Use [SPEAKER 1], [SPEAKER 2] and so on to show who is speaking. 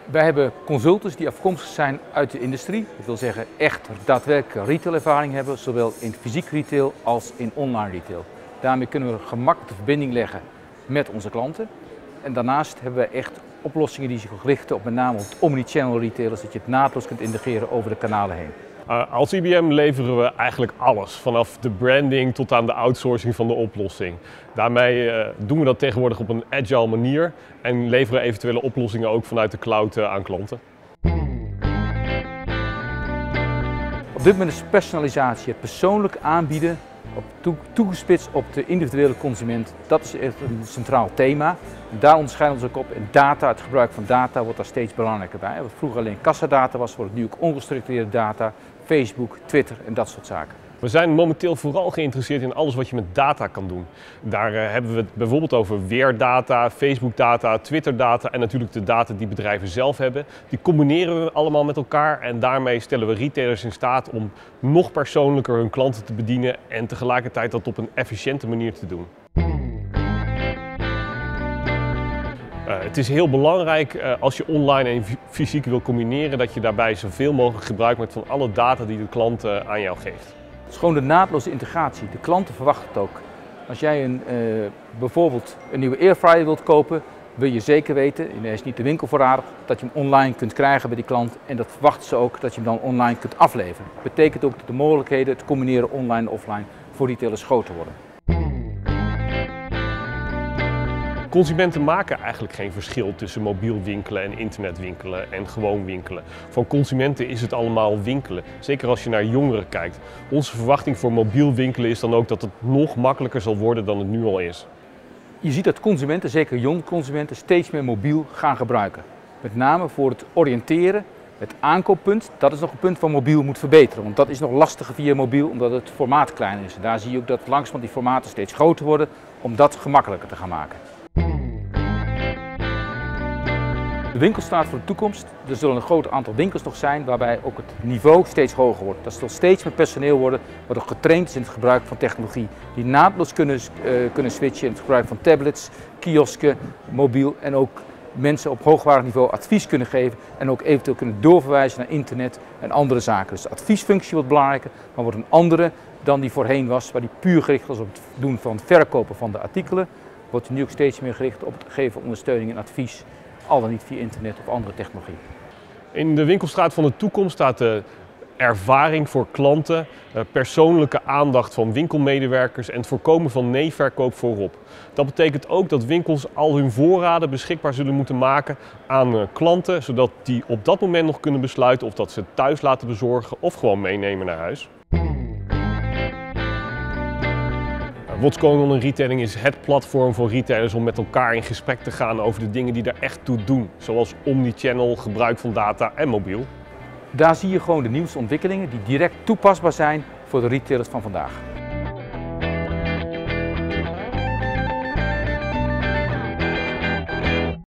[SPEAKER 1] Wij hebben consultants die afkomstig zijn uit de industrie. Dat wil zeggen echt daadwerkelijk retailervaring hebben, zowel in fysiek retail als in online retail. Daarmee kunnen we gemakkelijk de verbinding leggen met onze klanten. En daarnaast hebben we echt oplossingen die zich richten op met name op omnichannel retailers, dat je het naadloos kunt integreren over de kanalen heen.
[SPEAKER 2] Als IBM leveren we eigenlijk alles, vanaf de branding tot aan de outsourcing van de oplossing. Daarmee doen we dat tegenwoordig op een agile manier en leveren eventuele oplossingen ook vanuit de cloud aan klanten.
[SPEAKER 1] Op dit moment is personalisatie, het persoonlijk aanbieden, toegespitst op de individuele consument. Dat is echt een centraal thema. En daar onderscheiden we ons ook op. En data, het gebruik van data wordt daar steeds belangrijker bij. Wat vroeger alleen kassadata was, wordt het nu ook ongestructureerde data, Facebook, Twitter en dat soort zaken.
[SPEAKER 2] We zijn momenteel vooral geïnteresseerd in alles wat je met data kan doen. Daar hebben we het bijvoorbeeld over weerdata, Facebook-data, Twitter-data en natuurlijk de data die bedrijven zelf hebben. Die combineren we allemaal met elkaar en daarmee stellen we retailers in staat om nog persoonlijker hun klanten te bedienen en tegelijkertijd dat op een efficiënte manier te doen. Het is heel belangrijk als je online en fysiek wil combineren dat je daarbij zoveel mogelijk gebruik maakt van alle data die de klant aan jou geeft.
[SPEAKER 1] Het is gewoon de naadloze integratie. De klanten verwachten het ook. Als jij bijvoorbeeld een nieuwe airfryer wilt kopen, wil je zeker weten, hij is niet de winkel voorradig, dat je hem online kunt krijgen bij die klant. En dat verwachten ze ook, dat je hem dan online kunt afleveren. Dat betekent ook dat de mogelijkheden, het combineren online en offline, voor retailers groter worden.
[SPEAKER 2] Consumenten maken eigenlijk geen verschil tussen mobiel winkelen en internetwinkelen en gewoon winkelen. Voor consumenten is het allemaal winkelen, zeker als je naar jongeren kijkt. Onze verwachting voor mobiel winkelen is dan ook dat het nog makkelijker zal worden dan het nu al is.
[SPEAKER 1] Je ziet dat consumenten, zeker jonge consumenten, steeds meer mobiel gaan gebruiken. Met name voor het oriënteren, het aankooppunt, dat is nog een punt waar mobiel moet verbeteren. Want dat is nog lastiger via mobiel omdat het formaat kleiner is. En daar zie je ook dat langzamerhand die formaten steeds groter worden om dat gemakkelijker te gaan maken. De winkel staat voor de toekomst. Er zullen een groot aantal winkels nog zijn waarbij ook het niveau steeds hoger wordt. Dat zal steeds meer personeel worden wat ook getraind is in het gebruik van technologie. Die naadloos kunnen switchen in het gebruik van tablets, kiosken, mobiel en ook mensen op hoogwaardig niveau advies kunnen geven en ook eventueel kunnen doorverwijzen naar internet en andere zaken. Dus de adviesfunctie wordt belangrijker, maar wordt een andere dan die voorheen was, waar die puur gericht was op het doen van verkopen van de artikelen. Wordt nu ook steeds meer gericht op het geven van ondersteuning en advies, al dan niet via internet of andere technologie.
[SPEAKER 2] In de winkelstraat van de toekomst staat de ervaring voor klanten, persoonlijke aandacht van winkelmedewerkers en het voorkomen van neefverkoop voorop. Dat betekent ook dat winkels al hun voorraden beschikbaar zullen moeten maken aan klanten, zodat die op dat moment nog kunnen besluiten of dat ze het thuis laten bezorgen of gewoon meenemen naar huis. What's Going On in Retailing is het platform voor retailers om met elkaar in gesprek te gaan over de dingen die er echt toe doen. Zoals omnichannel, gebruik van data en mobiel.
[SPEAKER 1] Daar zie je gewoon de nieuwste ontwikkelingen die direct toepasbaar zijn voor de retailers van vandaag.